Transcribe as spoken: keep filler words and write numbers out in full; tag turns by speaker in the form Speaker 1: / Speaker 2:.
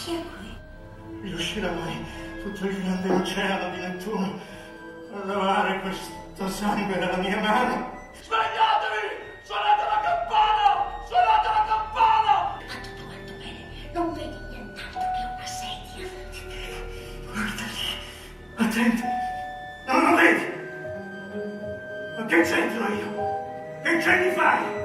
Speaker 1: Chi è qui?
Speaker 2: Riuscirà mai tutto il grande oceano di Nettuno a lavare questo sangue dalla mia mano?
Speaker 3: Svegliatevi! Suonate la campana! Suonate la campana!
Speaker 1: Va tutto quanto bene, non vedi nient'altro che una sedia.
Speaker 2: Guarda lì, attenti, non lo vedi? Ma che c'entro io? Che ce ne fai?